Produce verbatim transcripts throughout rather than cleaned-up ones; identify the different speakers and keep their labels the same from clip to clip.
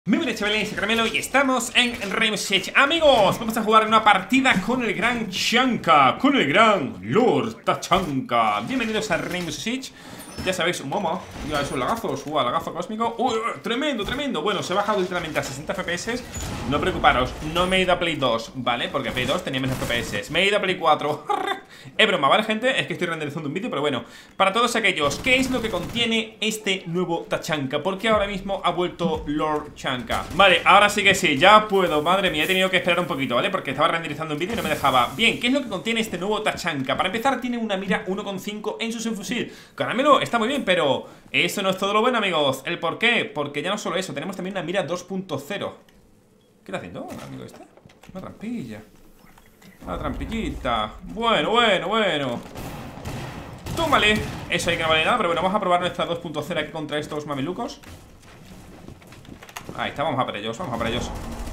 Speaker 1: Muy buenas chavales, soy Caramelo y estamos en Rainbow Six. Amigos, vamos a jugar una partida con el gran Chanka, con el gran Lord Tachanka. Bienvenidos a Rainbow Six. Ya sabéis, un momo, mira esos lagazos, uh, lagazo cósmico. Uy, uh, tremendo, tremendo. Bueno, se ha bajado literalmente a sesenta F P S. No preocuparos, no me he ido a Play dos, ¿vale? Porque Play dos tenía menos F P S. Me he ido a Play cuatro. Es broma, ¿vale, gente? Es que estoy renderizando un vídeo, pero bueno. Para todos aquellos, ¿qué es lo que contiene este nuevo Tachanka? Porque ahora mismo ha vuelto Lord Chanka. Vale, ahora sí que sí, ya puedo. Madre mía, he tenido que esperar un poquito, ¿vale? Porque estaba renderizando un vídeo y no me dejaba. Bien, ¿qué es lo que contiene este nuevo Tachanka? Para empezar, tiene una mira uno coma cinco en su subfusil. Caramelo, está muy bien, pero eso no es todo lo bueno, amigos. ¿El por qué? Porque ya no solo eso, tenemos también una mira dos punto cero. ¿Qué está haciendo, amigo este? Una trampilla. Una trampillita. Bueno, bueno, bueno. Tómale. Eso ahí que no vale nada, pero bueno, vamos a probar nuestra dos punto cero aquí contra estos mamelucos. Ahí está, vamos a por ellos, vamos a por ellos.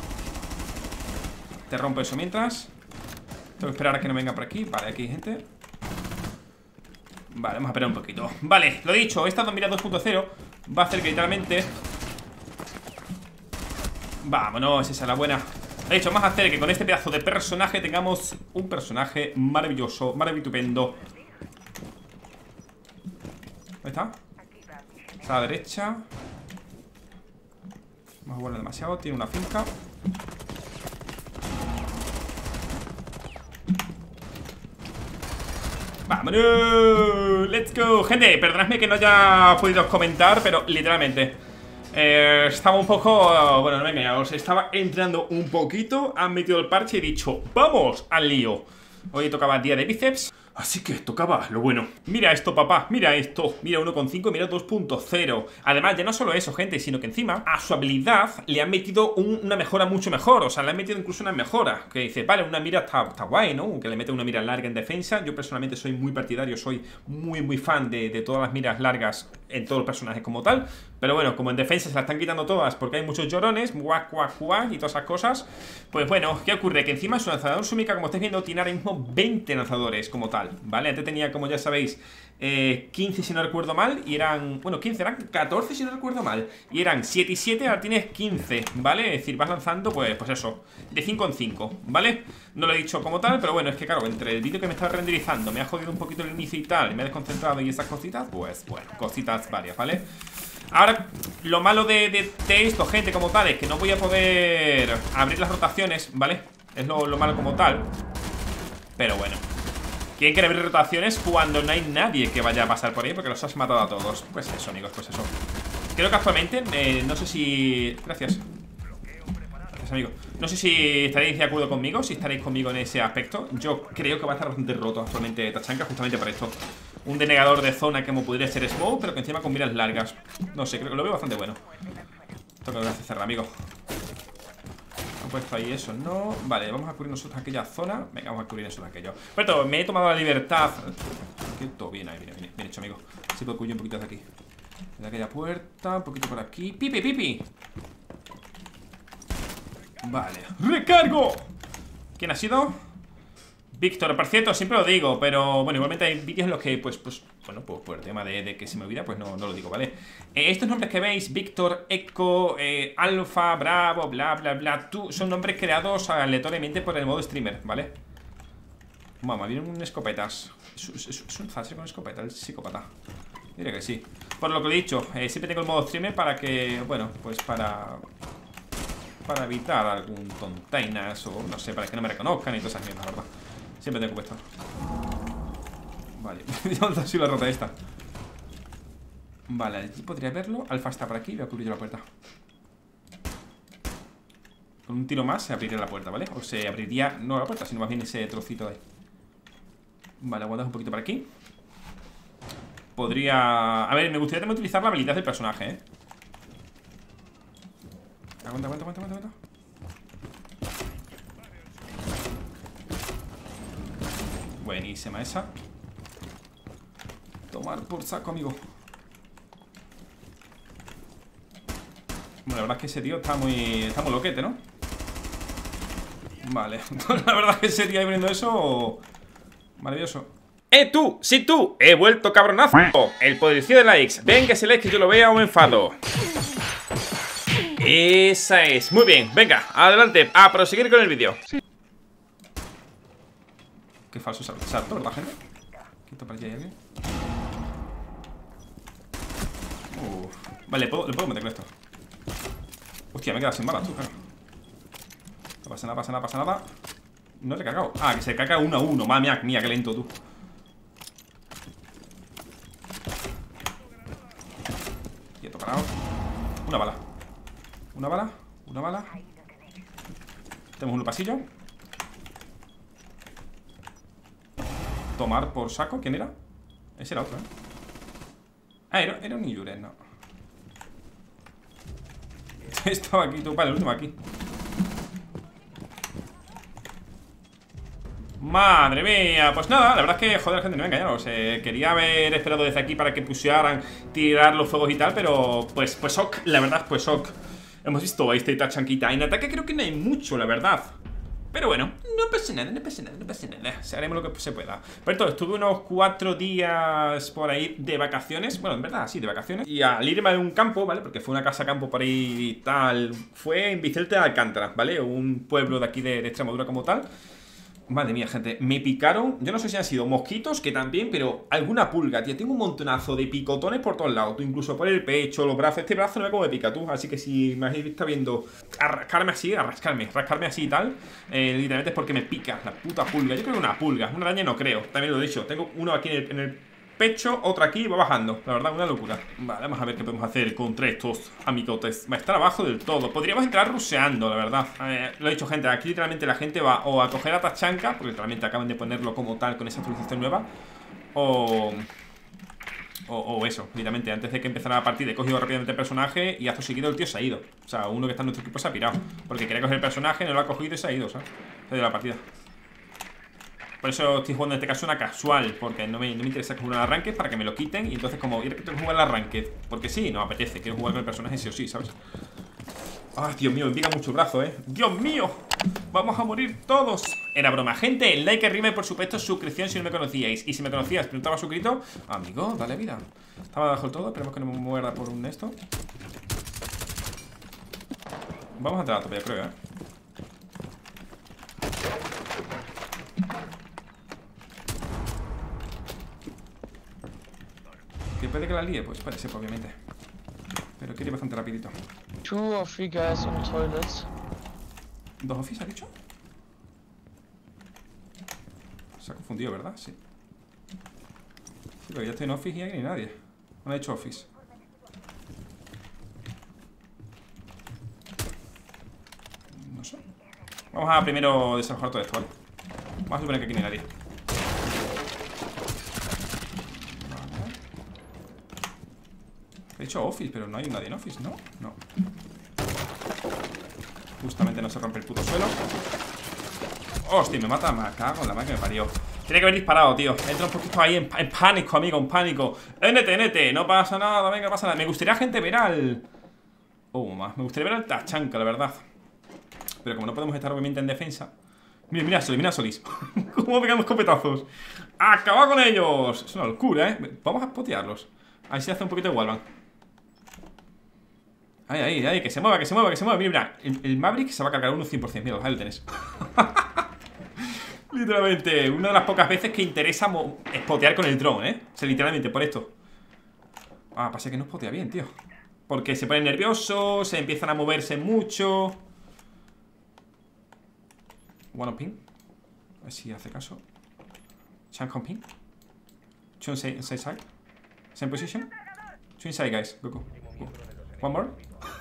Speaker 1: Te rompo eso mientras. Tengo que esperar a que no venga por aquí. Vale, aquí hay gente. Vale, vamos a esperar un poquito. Vale, lo dicho, esta mira dos punto cero va a hacer que literalmente... Vámonos, esa es la buena. De hecho, vamos a hacer que con este pedazo de personaje tengamos un personaje maravilloso, maravitupendo. ¿Dónde está? Está a la derecha. Vamos a jugar demasiado, tiene una finca. ¡Vámonos! ¡Let's go! Gente, perdonadme que no haya podido comentar, pero literalmente eh, estaba un poco... Bueno, no me engañaos, estaba entrenando un poquito. Han metido el parche y he dicho ¡vamos al lío! Hoy tocaba día de bíceps, así que tocaba lo bueno. Mira esto, papá, mira esto. Mira uno coma cinco, mira dos punto cero. Además, ya no solo eso, gente, sino que encima a su habilidad le han metido un, una mejora mucho mejor. O sea, le han metido incluso una mejora. Que dice, vale, una mira está, está guay, ¿no? Que le mete una mira larga en defensa. Yo personalmente soy muy partidario, soy muy, muy fan de, de todas las miras largas en todos los personajes como tal. Pero bueno, como en defensa se la están quitando todas porque hay muchos llorones, guac, guac, guac y todas esas cosas. Pues bueno, ¿qué ocurre? Que encima su lanzador Sumika, como estáis viendo, tiene ahora mismo veinte lanzadores como tal, ¿vale? Antes tenía, como ya sabéis, eh, quince si no recuerdo mal. Y eran, bueno, quince, eran catorce si no recuerdo mal. Y eran siete y siete, ahora tienes quince, ¿vale? Es decir, vas lanzando, pues, pues eso, de cinco en cinco, ¿vale? No lo he dicho como tal, pero bueno, es que claro, entre el vídeo que me estaba renderizando me ha jodido un poquito el inicio y tal, y me he desconcentrado y esas cositas, pues bueno, cositas varias, ¿vale? Ahora, lo malo de, de, de esto, gente, como tal, es que no voy a poder abrir las rotaciones, ¿vale? Es lo, lo malo como tal. Pero bueno, ¿quién quiere abrir rotaciones cuando no hay nadie que vaya a pasar por ahí? Porque los has matado a todos. Pues eso, amigos, pues eso. Creo que actualmente, eh, no sé si... Gracias. Gracias, amigo. No sé si estaréis de acuerdo conmigo, si estaréis conmigo en ese aspecto. Yo creo que va a estar bastante roto actualmente Tachanka, justamente por esto. Un denegador de zona que como podría ser Smoke, pero que encima con miras largas. No sé, creo que lo veo bastante bueno. Esto que voy a hacer, amigo. Han puesto ahí eso, ¿no? Vale, vamos a cubrir nosotros aquella zona. Venga, vamos a cubrir eso de aquello. Pero me he tomado la libertad. Todo bien ahí, bien, bien, bien hecho, amigo. Sí puedo cubrir un poquito de aquí. De aquella puerta, un poquito por aquí. ¡Pipi, pipi! Vale, ¡recargo! ¿Quién ha sido? Víctor, por cierto, siempre lo digo, pero bueno, igualmente hay vídeos en los que, pues, pues, bueno, pues por el tema de, de que se me olvida, pues no, no lo digo, ¿vale? Eh, estos nombres que veis, Víctor, Echo, eh, Alfa, Bravo, bla, bla, bla, tú, son nombres creados aleatoriamente por el modo streamer, ¿vale? Mamá, viene un escopetas. Es, es, es un fase con escopeta, el psicópata. Diré que sí. Por lo que he dicho, eh, siempre tengo el modo streamer para que, bueno, pues para... Para evitar algún tontainas o, no sé, para que no me reconozcan y todas esas mierdas, la verdad. Siempre tengo puesto. Vale, ¿dónde ha sido la rota esta? Vale, aquí podría verlo. Alfa está por aquí, voy a cubrir yo la puerta. Con un tiro más se abriría la puerta, ¿vale? O se abriría, no la puerta, sino más bien ese trocito de ahí. Vale, aguantad un poquito por aquí. Podría... A ver, me gustaría también utilizar la habilidad del personaje, ¿eh? Aguanta, aguanta, aguanta, aguanta, aguanta. Buenísima esa. Tomar por saco, amigo. Bueno, la verdad es que ese tío está muy... Está muy loquete, ¿no? Vale, la verdad es que ese tío ahí poniendo eso... Maravilloso. ¡Eh, tú! ¡Sí, tú! ¡He vuelto, cabronazo! El poderío de likes. Ven que ese like que yo lo vea o me enfado. Esa es. Muy bien, venga, adelante, a proseguir con el vídeo. Sí. Qué falso salto, ¿verdad, gente? Quito para allá hay alguien. Uf. Vale, ¿le puedo, le puedo meter con esto. Hostia, me he quedado sin balas, tú, claro. No pasa nada, pasa nada, pasa nada. No le he cagado. Ah, que se caga uno a uno. Madre mía, mía, qué lento, tú. Quieto, parado. Una bala. Una bala, una bala. Tenemos un pasillo. Tomar por saco, ¿quién era? Ese era otro, ¿eh? Ah, era, era un Iure, no. Estaba aquí, tú, vale, el último aquí. Madre mía, pues nada, la verdad es que, joder, gente, no me engañaron. eh, Quería haber esperado desde aquí para que pusieran, tirar los fuegos y tal, pero pues, pues ok, la verdad, pues ok. Hemos visto a este Tachanquita. En ataque creo que no hay mucho, la verdad. Pero bueno, no pasa nada, no pasa nada, no pasa nada. Se haremos lo que se pueda. Por cierto, estuve unos cuatro días por ahí de vacaciones. Bueno, en verdad, sí, de vacaciones. Y al irme a un campo, ¿vale? Porque fue una casa campo por ahí y tal. Fue en Vicente de Alcántara, ¿vale? Un pueblo de aquí de, de Extremadura como tal. Madre mía, gente, me picaron. Yo no sé si han sido mosquitos, que también, pero alguna pulga, tío. Tengo un montonazo de picotones por todos lados, tú, incluso por el pecho, los brazos. Este brazo no me como me pica, tú. Así que si me habéis visto viendo a rascarme así, a rascarme, rascarme así y tal, eh, literalmente es porque me pica la puta pulga. Yo creo que una pulga, una araña no creo, también lo he dicho. Tengo uno aquí en el, en el pecho, otro aquí y va bajando. La verdad, una locura. Vale, vamos a ver qué podemos hacer contra estos amigotes. Va a estar abajo del todo. Podríamos entrar ruseando, la verdad. eh, Lo he dicho, gente, aquí literalmente la gente va o a coger a Tachanka, porque literalmente acaban de ponerlo como tal con esa actualización nueva. O... O, o eso, literalmente, antes de que empezara la partida he cogido rápidamente el personaje y acto seguido el tío se ha ido. O sea, uno que está en nuestro equipo se ha pirado porque quería coger el personaje, no lo ha cogido y se ha ido, ¿sabes? Se ha ido de la partida. Por eso estoy jugando en este caso una casual, porque no me, no me interesa jugar al arranque para que me lo quiten. Y entonces como tengo que jugar al arranque, porque sí, no me apetece, quiero jugar con el personaje sí o sí, ¿sabes? Ay, Dios mío, me pica mucho el brazo, ¿eh? ¡Dios mío! ¡Vamos a morir todos! Era broma, gente, el like arriba y por supuesto suscripción si no me conocíais. Y si me conocías, pero no estaba suscrito, amigo, dale vida. Estaba debajo del todo, esperemos que no me muerda por un esto. Vamos a entrar a tope, yo creo, ¿eh? ¿Que puede que la líe? Pues puede ser, obviamente. Pero quiere ir bastante rapidito.
Speaker 2: Two or three guys in the toilets.
Speaker 1: ¿Dos office ha dicho? Se ha confundido, ¿verdad? Sí. Sí, pero yo estoy en office y ahí ni nadie. No ha dicho office. No sé. Vamos a primero desalojar todo esto, ¿vale? Vamos a suponer que aquí no hay nadie. He dicho office, pero no hay nadie en office, ¿no? No. Justamente no se rompe el puto suelo. Hostia, me mata, me cago en la madre que me parió. Tiene que haber disparado, tío. Entra un poquito ahí en, en pánico, amigo, en pánico. N T, N T, no pasa nada, venga, no pasa nada. Me gustaría, gente, ver al... Oh, más. Me gustaría ver al Tachanka, la verdad. Pero como no podemos estar obviamente en defensa. Mira, mira Solís, mira Solís. Cómo pegamos escopetazos. ¡Acaba con ellos! Es una locura, ¿eh? Vamos a potearlos. Ahí se hace un poquito de wallbang. Ahí, ahí, ahí, que se mueva, que se mueva, que se mueva. Mira, mira, el, el Maverick se va a cargar uno cien por cien. Mira, ahí lo tenés. Literalmente, una de las pocas veces que interesa spotear con el dron, ¿eh? O sea, literalmente, por esto. Ah, pasa que no spotea bien, tío. Porque se ponen nerviosos, se empiezan a moverse mucho. One on ping. A ver si hace caso. Chunk on ping. Two inside side. Same position. Two inside, guys. Go, go. Go. One more.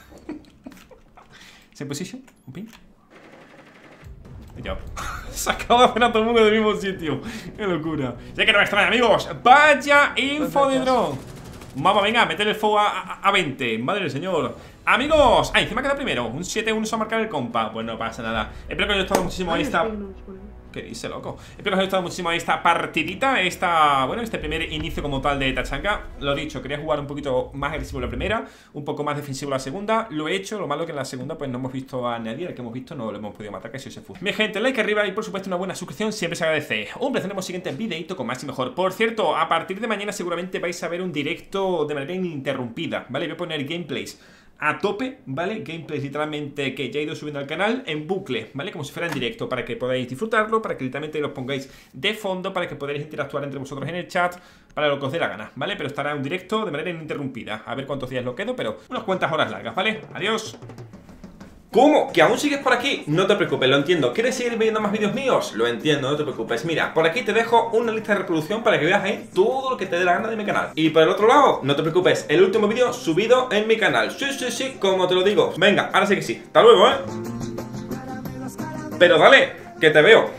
Speaker 1: Same position. Un ping. Ya. Se acaba de poner a todo el mundo del mismo sitio. Qué locura. Ya que no me extraña, amigos. Vaya info de drone. Vamos, venga, meter el fuego a, a, a veinte. Madre del señor. Amigos. Ah, encima queda primero. Un siete uno se va a marcar el compa. Pues no pasa nada. Espero que os haya gustado muchísimo ahí esta... ¿Qué dice, loco? Espero que os haya gustado muchísimo esta partidita. Esta, bueno, este primer inicio como tal de Tachanka. Lo dicho, quería jugar un poquito más agresivo la primera, un poco más defensivo la segunda. Lo he hecho, lo malo que en la segunda pues no hemos visto a nadie. El que hemos visto no lo hemos podido matar, que si se fue. Mi gente, like arriba y por supuesto una buena suscripción siempre se agradece. Un placer en el siguiente videito con más y mejor. Por cierto, a partir de mañana seguramente vais a ver un directo de manera ininterrumpida, ¿vale? Voy a poner gameplays a tope, ¿vale? Gameplays literalmente que ya he ido subiendo al canal en bucle, ¿vale? Como si fuera en directo, para que podáis disfrutarlo, para que literalmente los pongáis de fondo, para que podáis interactuar entre vosotros en el chat, para lo que os dé la gana, ¿vale? Pero estará en directo de manera ininterrumpida. A ver cuántos días lo quedo, pero unas cuantas horas largas, ¿vale? Adiós. ¿Cómo? ¿Que aún sigues por aquí? No te preocupes, lo entiendo. ¿Quieres seguir viendo más vídeos míos? Lo entiendo, no te preocupes. Mira, por aquí te dejo una lista de reproducción para que veas ahí todo lo que te dé la gana de mi canal. Y por el otro lado, no te preocupes, el último vídeo subido en mi canal. Sí, sí, sí, como te lo digo. Venga, ahora sí que sí. Hasta luego, ¿eh? Pero dale, que te veo.